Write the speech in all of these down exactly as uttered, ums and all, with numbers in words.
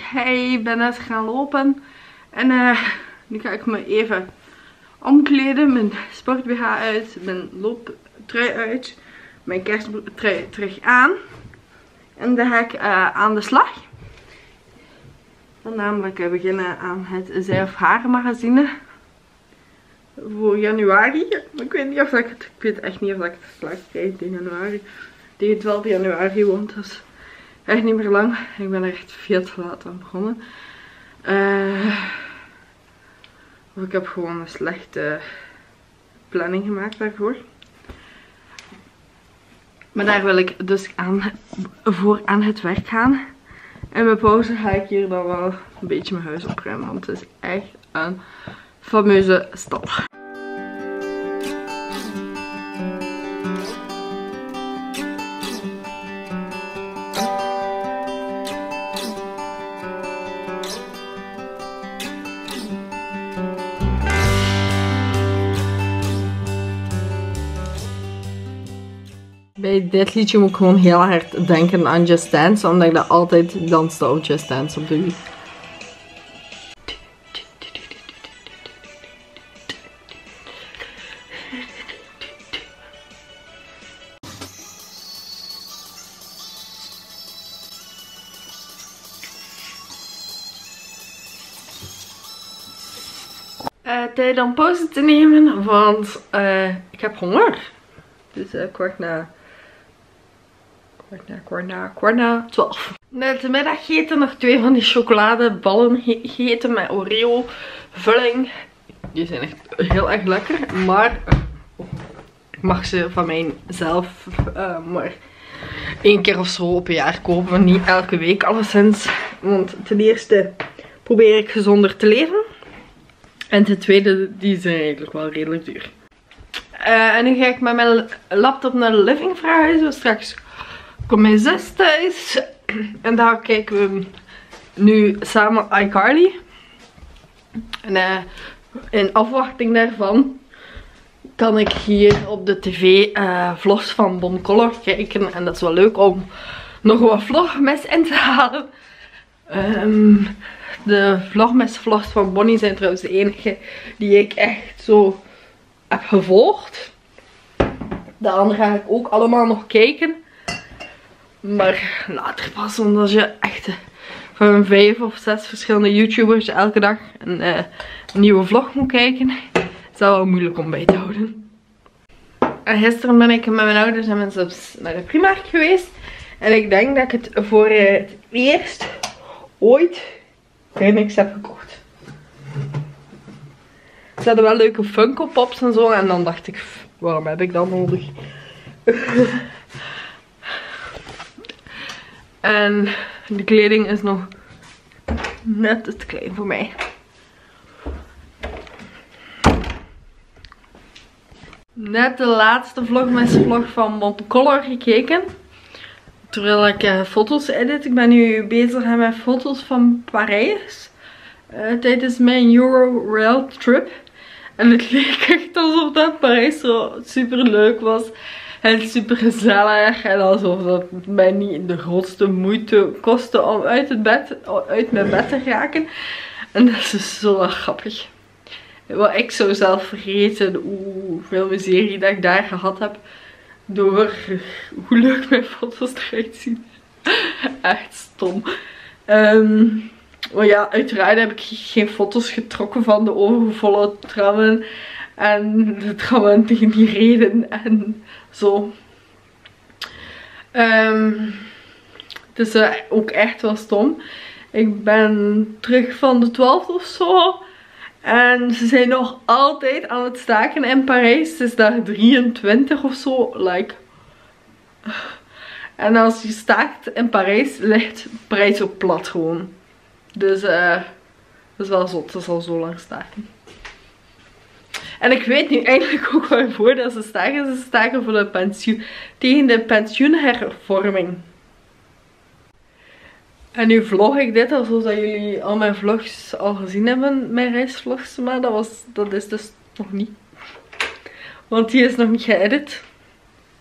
Hey, ik ben net gaan lopen. En uh, nu ga ik me even omkleden. Mijn sport B H uit. Mijn looptrui uit. Mijn kersttrui terug aan. En dan ga ik uh, aan de slag. Dan namelijk uh, beginnen aan het Zij of Haar magazine. Voor januari. Ik weet niet of ik het. Ik weet echt niet of ik het slag krijg in januari. Tegen twaalf januari, want dat is echt niet meer lang. Ik ben er echt veel te laat aan begonnen. Uh, of ik heb gewoon een slechte planning gemaakt daarvoor. Maar daar wil ik dus aan, voor aan het werk gaan. En bij pauze ga ik hier dan wel een beetje mijn huis opruimen. Want het is echt een fameuze stal. Bij dit liedje moet ik gewoon heel hard denken aan Just Dance, omdat ik dat altijd danste op Just Dance op de Wii. Uh, tijd om pauze te nemen, want uh, ik heb honger. Dus uh, kwart na... Kwart na, kwart na, kwart na twaalf. Net de middag gegeten, nog twee van die chocoladeballen gegeten met Oreo vulling. Die zijn echt heel erg lekker, maar uh, ik mag ze van mijzelf uh, maar één keer of zo op een jaar kopen. Niet elke week alleszins. Want ten eerste probeer ik gezonder te leven. En ten tweede, die zijn eigenlijk wel redelijk duur. Uh, en nu ga ik met mijn laptop naar de living verhuizen. Straks komt mijn zus thuis. En daar kijken we nu samen iCarly. En uh, in afwachting daarvan kan ik hier op de tv uh, vlogs van Bon Color kijken. En dat is wel leuk om nog wat vlogmes in te halen. Um, de vlogmes vlogs van Bonnie zijn trouwens de enige die ik echt zo heb gevolgd. De andere ga ik ook allemaal nog kijken. Maar later pas, want als je echt van vijf of zes verschillende YouTubers elke dag een, uh, een nieuwe vlog moet kijken, is dat wel moeilijk om bij te houden. En gisteren ben ik met mijn ouders en mijn zus naar de Primark geweest. En ik denk dat ik het voor het eerst ooit Remix heb gekocht. Ze hadden wel leuke Funko Pops en zo. En dan dacht ik, waarom heb ik dat nodig? En de kleding is nog net te klein voor mij. Net de laatste vlogmesvlog van Bon Color gekeken. Terwijl ik uh, foto's edit. Ik ben nu bezig met foto's van Parijs. Uh, tijdens mijn Euro-Rail trip. En het leek echt alsof dat Parijs zo super leuk was. En super gezellig. En alsof dat mij niet de grootste moeite kostte om uit, het bed, uit mijn bed te raken. En dat is dus zo grappig. Wat ik zou zelf vergeten hoeveel miserie dat ik daar gehad heb. Door hoe leuk mijn foto's eruit zien. Echt stom. Um, maar ja, uiteraard heb ik geen foto's getrokken van de overvolle trammen. En de trammen tegen die reden en zo. Um, het is uh, ook echt wel stom. Ik ben terug van de twaalfde of zo. En ze zijn nog altijd aan het staken in Parijs. Het is daar drieëntwintig of zo. Like. En als je staakt in Parijs, ligt Parijs ook plat gewoon. Dus uh, dat is wel zot. Dat is al zo lang staken. En ik weet nu eigenlijk ook waarvoor dat ze staken. Ze staken voor de pensioen, tegen de pensioenhervorming. En nu vlog ik dit alsof dat jullie al mijn vlogs al gezien hebben. Mijn reisvlogs. Maar dat, was, dat is dus nog niet. Want die is nog niet geëdit.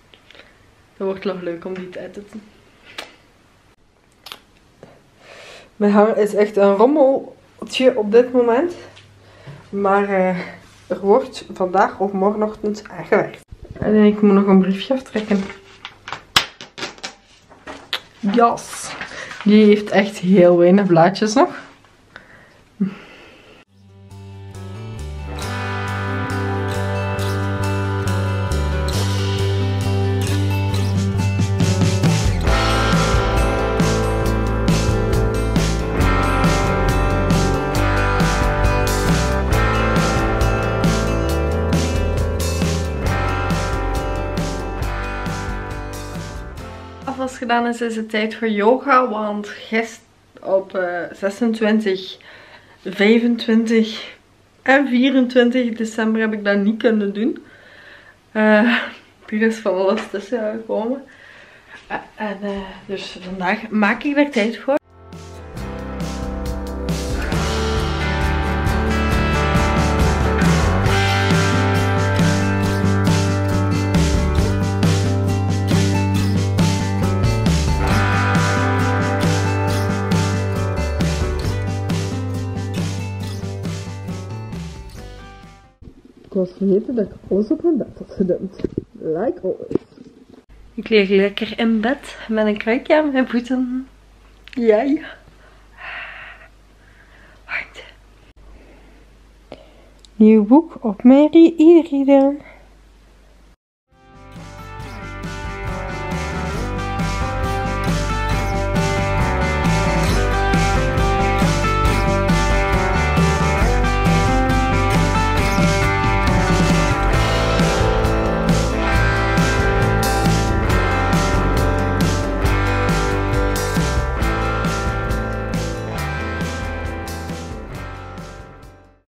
Dat wordt nog leuk om die te editen. Mijn haar is echt een rommeltje op dit moment. Maar uh, er wordt vandaag of morgenochtend aan gewerkt. En ik moet nog een briefje aftrekken. Yes. Die heeft echt heel weinig blaadjes nog. Als gedaan is, is het tijd voor yoga, want gisteren op uh, zesentwintig, vijfentwintig en vierentwintig december heb ik dat niet kunnen doen. Uh, er is van alles tussen gekomen. Uh, en uh, dus vandaag maak ik er tijd voor. Ik was vergeten dat ik alles op mijn bed had gedumpt. Like always. Ik lig lekker in bed met een kruikje aan mijn voeten. Jij. Wacht. Nieuw boek op mijn e-reader.